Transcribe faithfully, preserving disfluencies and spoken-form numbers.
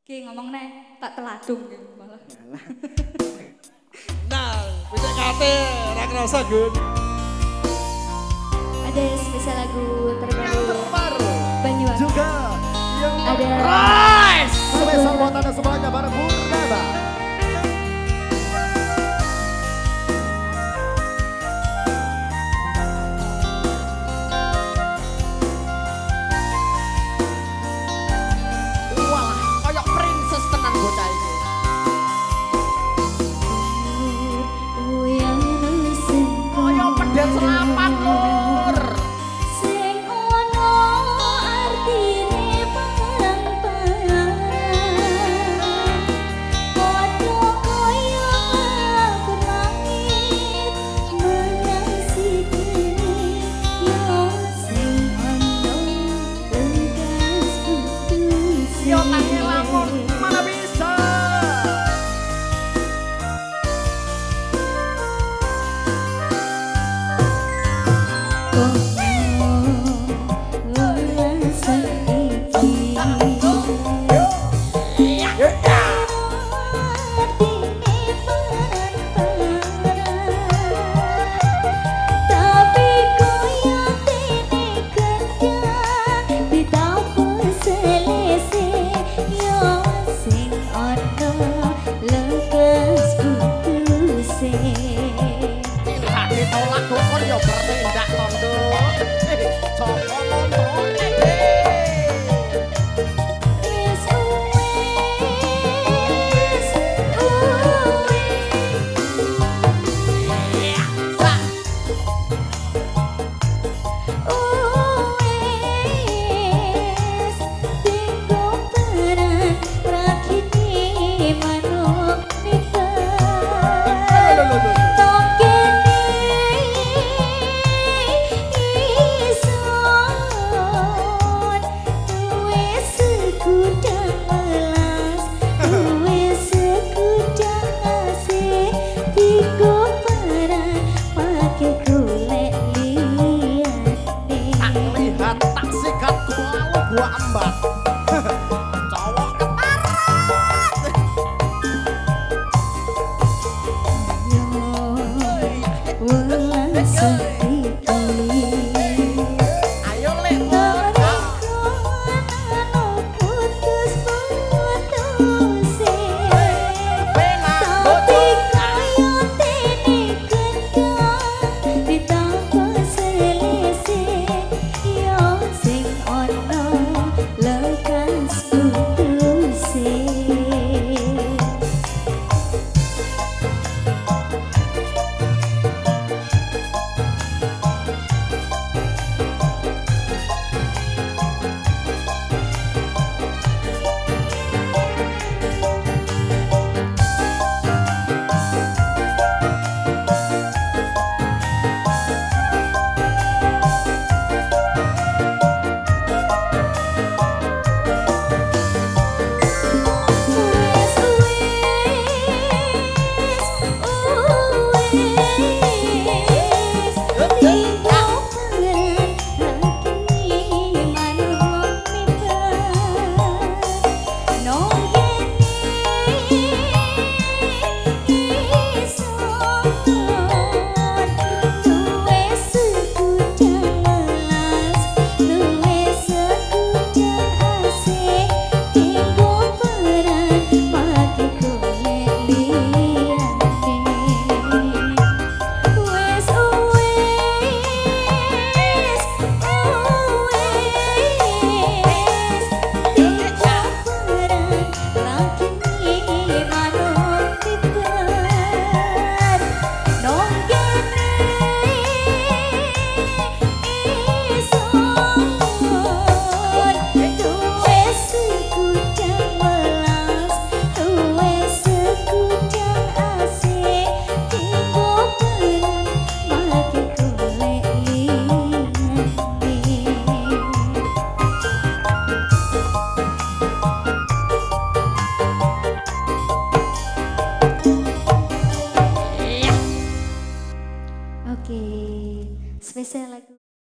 Ki ngomong nih tak teladung malah. Nah, bisa kate, rak rasa Gun. Ada spesial lagu terbaru. Yang terbaru. Banyuwangi. Juga yang Ada Rise. spesial buat anda semuanya bareng Purnama. Walah, kayak princess tenan bocah ini. Kayak pedang selapan lur. sing ono artine perang-perang. Padha kaya mlaku langit menang sikile yo sing ono tegas putus. Yo tangi lamun mana bi